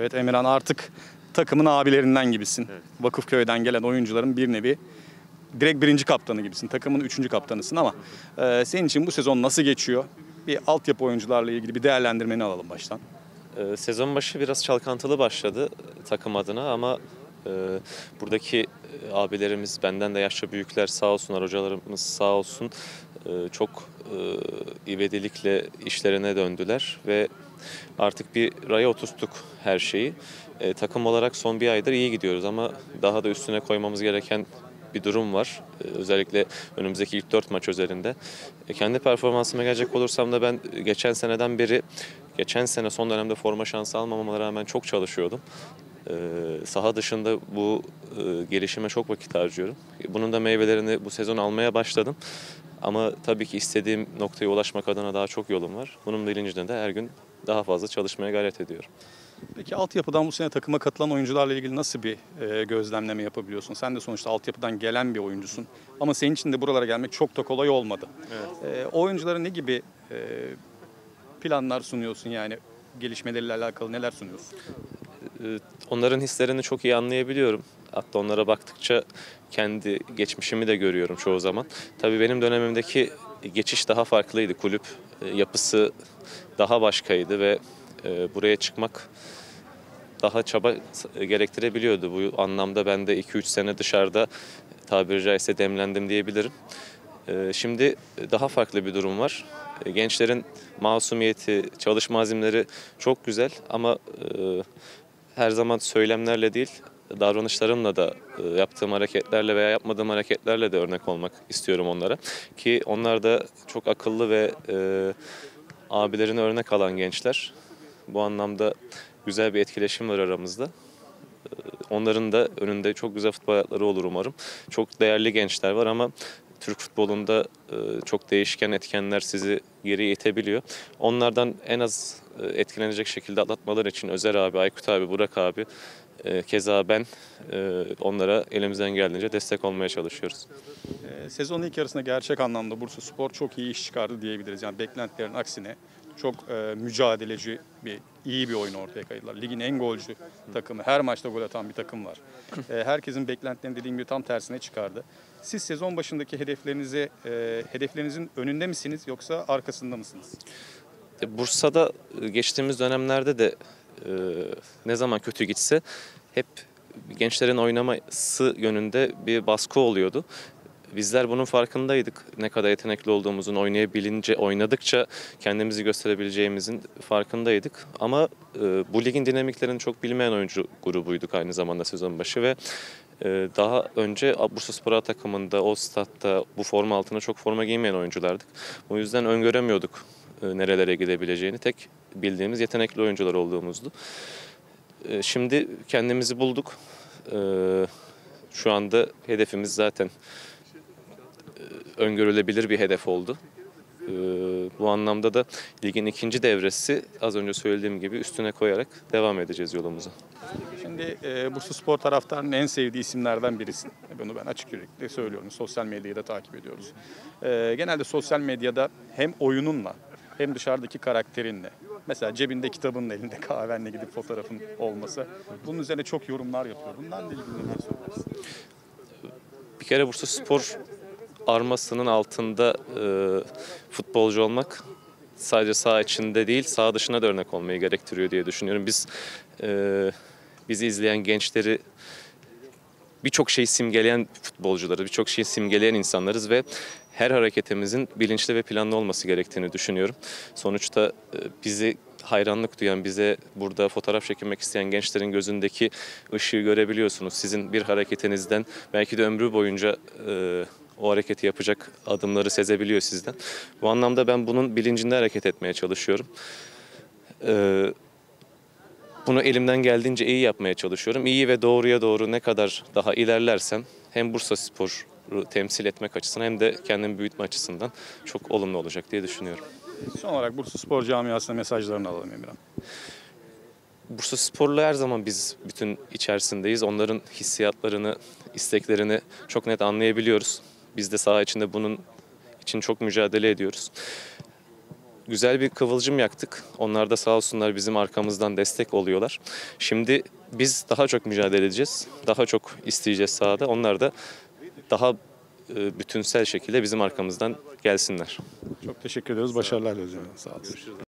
Evet Emirhan, artık takımın abilerinden gibisin. Evet. Vakıfköy'den gelen oyuncuların bir nevi direkt birinci kaptanı gibisin. Takımın üçüncü kaptanısın ama senin için bu sezon nasıl geçiyor? Bir altyapı oyuncularla ilgili bir değerlendirmeni alalım baştan. Sezon başı biraz çalkantılı başladı takım adına ama e, buradaki abilerimiz, benden de yaşça büyükler sağ olsunlar, hocalarımız sağ olsun çok ivedilikle işlerine döndüler ve artık bir raya oturttuk her şeyi. Takım olarak son bir aydır iyi gidiyoruz ama daha da üstüne koymamız gereken bir durum var. Özellikle önümüzdeki ilk 4 maç üzerinde. Kendi performansıma gelecek olursam da ben geçen sene son dönemde forma şansı almamama rağmen çok çalışıyordum. Saha dışında bu gelişime çok vakit harcıyorum. Bunun da meyvelerini bu sezon almaya başladım. Ama tabii ki istediğim noktaya ulaşmak adına daha çok yolum var. Bunun bilincinde de her gün daha fazla çalışmaya gayret ediyorum. Peki altyapıdan bu sene takıma katılan oyuncularla ilgili nasıl bir gözlemleme yapabiliyorsun? Sen de sonuçta altyapıdan gelen bir oyuncusun. Ama senin için de buralara gelmek çok da kolay olmadı. Evet. O oyunculara ne gibi planlar sunuyorsun, yani gelişmeleriyle alakalı neler sunuyorsun? Onların hislerini çok iyi anlayabiliyorum. Hatta onlara baktıkça kendi geçmişimi de görüyorum çoğu zaman. Tabii benim dönemimdeki geçiş daha farklıydı. Kulüp yapısı daha başkaydı ve buraya çıkmak daha çaba gerektirebiliyordu. Bu anlamda ben de 2-3 sene dışarıda tabiri caizse demlendim diyebilirim. Şimdi daha farklı bir durum var. Gençlerin masumiyeti, çalışma azimleri çok güzel ama her zaman söylemlerle değil, davranışlarımla da yaptığım hareketlerle veya yapmadığım hareketlerle de örnek olmak istiyorum onlara. Ki onlar da çok akıllı ve abilerine örnek alan gençler. Bu anlamda güzel bir etkileşim var aramızda. Onların da önünde çok güzel futbol hayatları olur umarım. Çok değerli gençler var ama Türk futbolunda çok değişken etkenler sizi geriye itebiliyor. Onlardan en az etkilenecek şekilde atlatmaları için Özer abi, Aykut abi, Burak abi, keza ben onlara elimizden geldiğince destek olmaya çalışıyoruz. Sezonun ilk yarısında gerçek anlamda Bursaspor çok iyi iş çıkardı diyebiliriz. Yani beklentilerin aksine çok mücadeleci, iyi bir oyun ortaya koydular. Ligin en golcü takımı, her maçta gol atan bir takım var. Herkesin beklentilerini dediğim gibi tam tersine çıkardı. Siz sezon başındaki hedeflerinizin önünde misiniz yoksa arkasında mısınız? Bursa'da geçtiğimiz dönemlerde de ne zaman kötü gitse hep gençlerin oynaması yönünde bir baskı oluyordu. Bizler bunun farkındaydık. Ne kadar yetenekli olduğumuzun, oynadıkça kendimizi gösterebileceğimizin farkındaydık. Ama bu ligin dinamiklerini çok bilmeyen oyuncu grubuyduk aynı zamanda sezon başı ve daha önce Bursaspor takımında, o statta bu forma altına çok forma giymeyen oyunculardık. O yüzden öngöremiyorduk nerelere gidebileceğini. Tek bildiğimiz yetenekli oyuncular olduğumuzdu. Şimdi kendimizi bulduk. Şu anda hedefimiz zaten öngörülebilir bir hedef oldu. Bu anlamda da ligin ikinci devresi az önce söylediğim gibi üstüne koyarak devam edeceğiz yolumuza. Şimdi Bursaspor taraftarının en sevdiği isimlerden birisin. Bunu ben açık yürekli söylüyorum. Sosyal medyayı da takip ediyoruz. Genelde sosyal medyada hem oyununla hem dışarıdaki karakterinle, mesela cebinde kitabının, elinde kahvenle gidip fotoğrafın olması, bunun üzerine çok yorumlar yapıyor. Bundan da ilgili neler söylersin? Bir kere Bursaspor armasının altında futbolcu olmak sadece saha içinde değil, saha dışına da örnek olmayı gerektiriyor diye düşünüyorum. Bizi izleyen gençleri birçok şeyi simgeleyen futbolcuları, birçok şeyi simgeleyen insanlarız ve her hareketimizin bilinçli ve planlı olması gerektiğini düşünüyorum. Sonuçta bizi hayranlık duyan, bize burada fotoğraf çekilmek isteyen gençlerin gözündeki ışığı görebiliyorsunuz. Sizin bir hareketinizden belki de ömrü boyunca o hareketi yapacak adımları sezebiliyor sizden. Bu anlamda ben bunun bilincinde hareket etmeye çalışıyorum. Bunu elimden geldiğince iyi yapmaya çalışıyorum. İyi ve doğruya doğru ne kadar daha ilerlersem hem Bursaspor'u temsil etmek açısından hem de kendimi büyütme açısından çok olumlu olacak diye düşünüyorum. Son olarak Bursaspor camiasına mesajlarını alalım Emirhan. Bursaspor'la her zaman biz bütün içerisindeyiz. Onların hissiyatlarını, isteklerini çok net anlayabiliyoruz. Biz de saha içinde bunun için çok mücadele ediyoruz. güzel bir kıvılcım yaktık. Onlar da sağ olsunlar bizim arkamızdan destek oluyorlar. Şimdi biz daha çok mücadele edeceğiz. Daha çok isteyeceğiz sahada. Onlar da daha bütünsel şekilde bizim arkamızdan gelsinler. Çok teşekkür ediyoruz. Başarılar diliyoruz. Sağ olun.